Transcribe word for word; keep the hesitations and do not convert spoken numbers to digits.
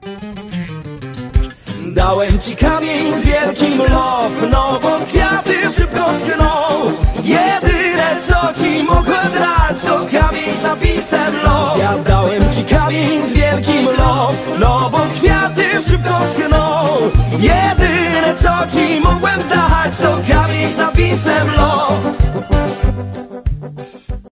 Dałem ci kamień z wielkim love, no bo kwiaty szybko schną. Jedyne co ci mogłem dać to kamień z napisem love. Ja dałem ci kamień z wielkim love, no bo kwiaty szybko schną. Jedyne co ci